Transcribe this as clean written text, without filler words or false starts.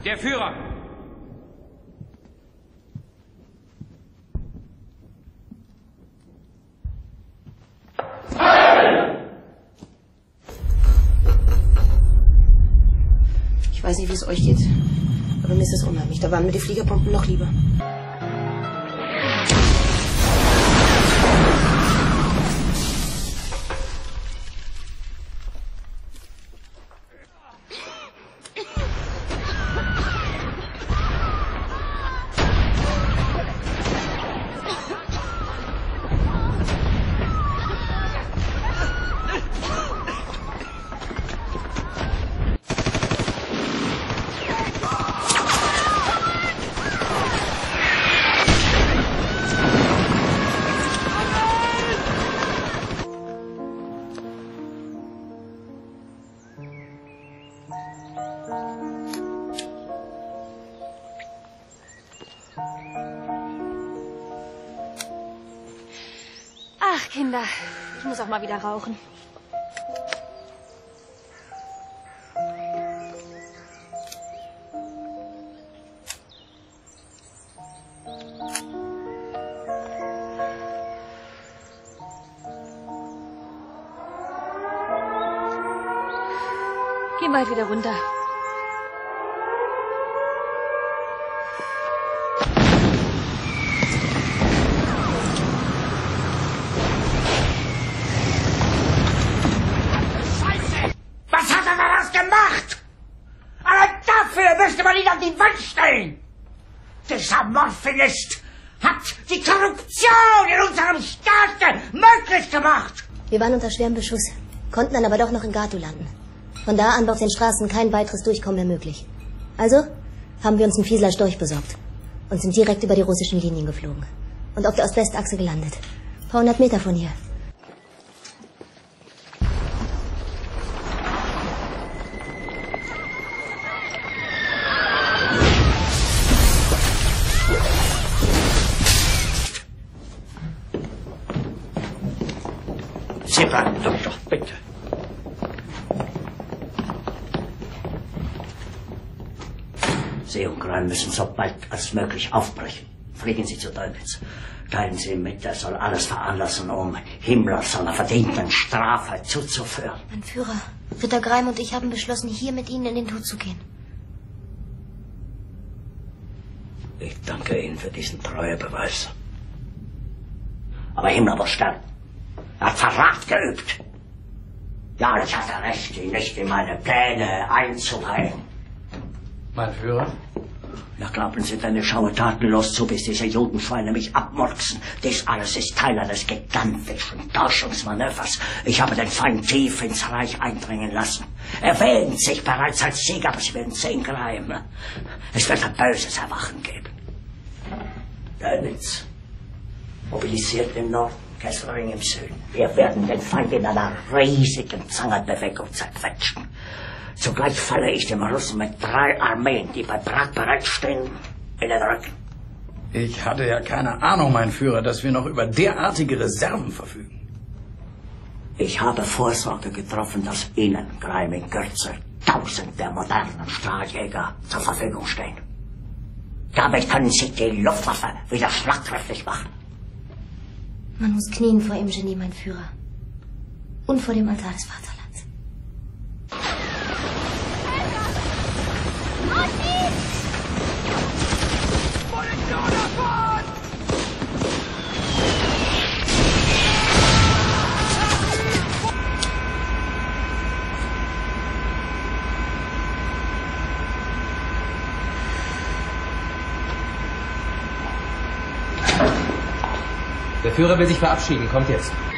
Der Führer! Ich weiß nicht, wie es euch geht, aber mir ist es unheimlich. Da waren mir die Fliegerpumpen noch lieber. Ach, Kinder, ich muss auch mal wieder rauchen. Geh bald wieder runter. Müsste man ihn an die Wand stellen. Dieser Morphinist hat die Korruption in unserem Staat möglich gemacht. Wir waren unter schwerem Beschuss, konnten dann aber doch noch in Gato landen. Von da an war auf den Straßen kein weiteres Durchkommen mehr möglich. Also haben wir uns einen Fiesler Storch besorgt und sind direkt über die russischen Linien geflogen und auf der Ost-West-Achse gelandet. Ein paar 100 Meter von hier. Sie bleiben doch, bitte. Sie und Klein müssen so bald als möglich aufbrechen. Fliegen Sie zu Dölwitz. Teilen Sie ihm mit, er soll alles veranlassen, um Himmler seiner verdienten Strafe zuzuführen. Mein Führer, Ritter Greim und ich haben beschlossen, hier mit Ihnen in den Tod zu gehen. Ich danke Ihnen für diesen Treuebeweis. Aber Himmler muss sterben. Er hat Verrat geübt. Ja, ich hatte recht, ihn nicht in meine Pläne einzuweihen. Mein Führer? Ja, glauben Sie deine schaue tatenlos zu, bis diese Judenschweine mich abmurksen. Dies alles ist Teil eines gigantischen Täuschungsmanövers. Ich habe den Feind tief ins Reich eindringen lassen. Er wähnt sich bereits als Sieger, aber Sie werden sehen, Greim. Es wird ein böses Erwachen geben. Dönitz mobilisiert den Norden. Kesselring im Süden. Wir werden den Feind in einer riesigen Zangenbewegung zerquetschen. Zugleich falle ich dem Russen mit 3 Armeen, die bei Prag bereitstehen, in den Rücken. Ich hatte ja keine Ahnung, mein Führer, dass wir noch über derartige Reserven verfügen. Ich habe Vorsorge getroffen, dass Ihnen, Greim, in Kürze 1000 der modernen Strahljäger zur Verfügung stehen. Damit können Sie die Luftwaffe wieder schlagkräftig machen. Man muss knien vor ihm, Genie, mein Führer. Und vor dem Altar des Vaterlands. Der Führer will sich verabschieden. Kommt jetzt.